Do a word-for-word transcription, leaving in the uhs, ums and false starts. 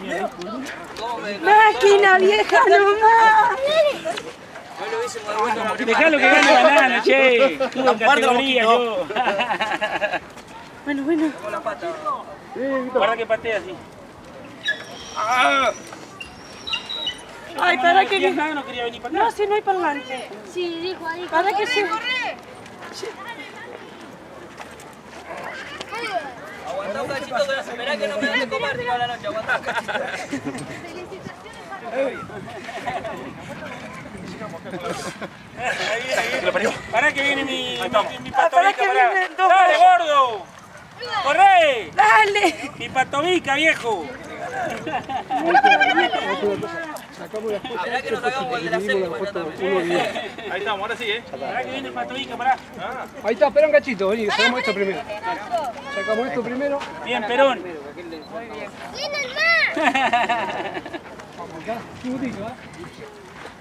Máquina vieja nomás. Dejalo que gane banana, che. Tuve en categoría yo. Bueno, bueno. Guarda que patea así. Ay, para que... No, no quería venir para acá. No, si no hay parlante. Sí, dijo ahí. Para que se... Aguantá un cachito que la esperá que no me dan de comer toda la noche. Aguantá un cachito. Pará que viene mi, mi, mi Ah, pará que patobica, vienen pará. dos. ¡Dale, gordo! ¡Corre! ¡Dale! ¡Mi patobica, viejo! Esperá que nos hagamos el de la séptima también. Ahí estamos, ahora sí, ¿eh? Pará que viene el patobica, pará. Ahí está, espera un cachito, vení, sacamos esto primero. Sacamos esto primero. Bien, Perón. ¡Vienen más! Vamos acá, un minutito, ¿eh?